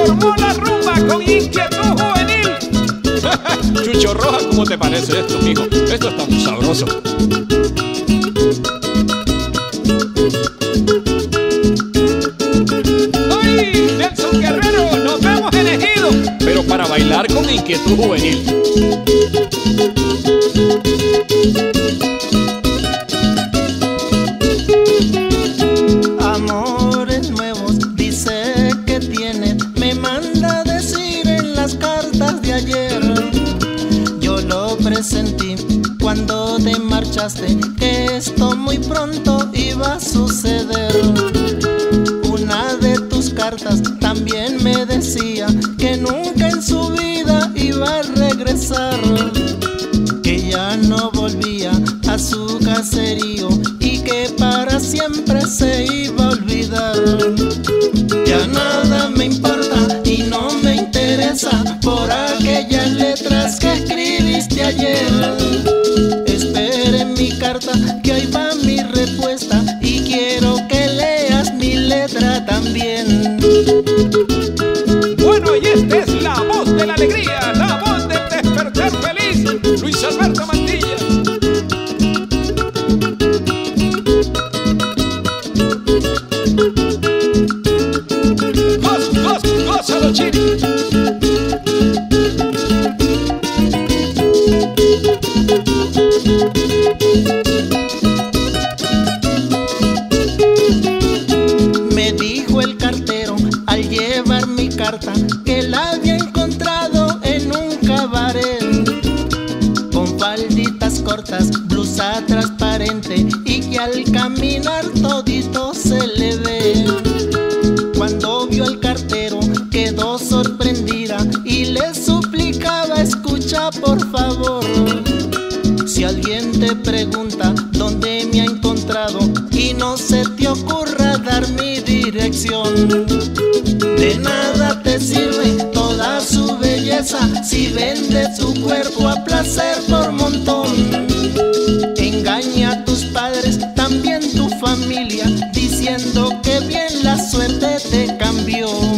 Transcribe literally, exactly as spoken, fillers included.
formó la rumba con Inquietud Juvenil. Chucho Roja, ¿cómo te parece esto, mijo? Esto está muy sabroso. ¡Ay, Nelson Guerrero! ¡Nos vemos elegidos! Pero para bailar con Inquietud Juvenil. Amores nuevos, dice que tiene, me manda a decir en las cartas de ayer. Yo lo presentí cuando te marchaste, que esto muy pronto iba a suceder. Una de tus cartas también me decía que nunca en su vida iba a regresar, que ya no volvía a su caserío y que para siempre se iba a olvidar. Ya nada me importa y no me interesa por aquellas letras que escribiste ayer. Espere mi carta, que hoy va mi respuesta, y quiero que leas mi letra también. Bueno, y esta es la voz de la alegría, la voz del despertar feliz, Luis Alberto Mantilla. ¡Goz, goz, gózalo, Chiri! Me dijo el cartero al llevar mi carta que la había encontrado en un cabaret, con falditas cortas, blusa transparente, y que al caminar todito se le ve. Cuando vio al cartero quedó sorprendida y le suplicaba: escucha por favor, si alguien te pregunta dónde me ha encontrado y no se te ocurra dar mi dirección, de nada te sirve toda su belleza si vende su cuerpo a placer por montón. Engaña a tus padres, también tu familia, diciendo que bien la suerte te cambió.